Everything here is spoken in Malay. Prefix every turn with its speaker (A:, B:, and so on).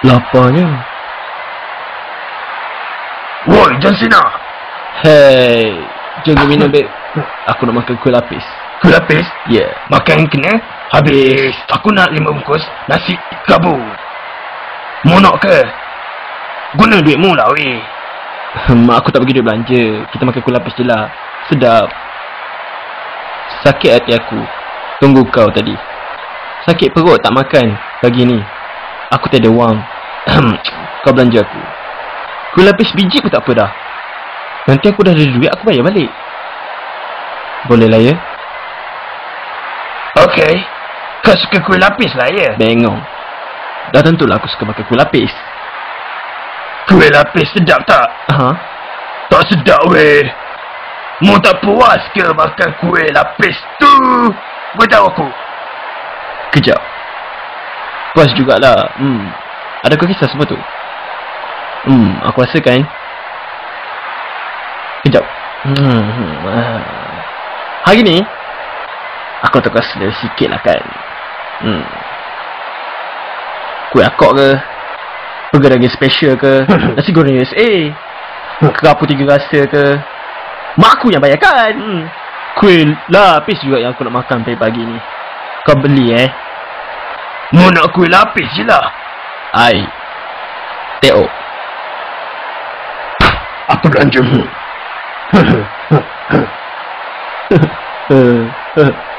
A: Laparnya.
B: Woi, John Cena.
A: Hey, jangan minum, babe. Aku nak makan kuih lapis.
B: Kuih lapis?
A: Yeah.
B: Makan kena. Habis. Aku nak 5 bungkus nasi gabu. Mu nak ke? Guna duitmu lah, weh.
A: Mak aku tak bagi duit belanja. Kita makan kuih lapis je lah. Sedap. Sakit hati aku. Tunggu kau tadi. Sakit perut tak makan pagi ni. Aku tak ada wang. Kau belanja aku. Kuih lapis biji pun tak apa dah. Nanti aku dah ada duit, aku bayar balik. Boleh lah ya?
B: Okey. Kau suka kuih lapis lah ya?
A: Bengong. Dah tentulah aku suka makan kuih lapis.
B: Kuih lapis sedap tak?
A: Ha?
B: Tak sedap weh. Mu tak puas ke makan kuih lapis tu? Beritahu aku.
A: Kejap. Puas jugalah. Ada kau kisah semua tu? Aku rasa kan. Kejap. Hari ni aku tukar selera sikit lah kan. Kuih akok ke, burger daging special ke, nasi goreng USA, kerapu 3 rasa ke, mak aku yang bayarkan. Kuih lapis juga yang aku nak makan pagi-pagi ni. Kau beli
B: Mu nak kuih lapis je lah.
A: Ai Teo.
B: Aku belanja mu.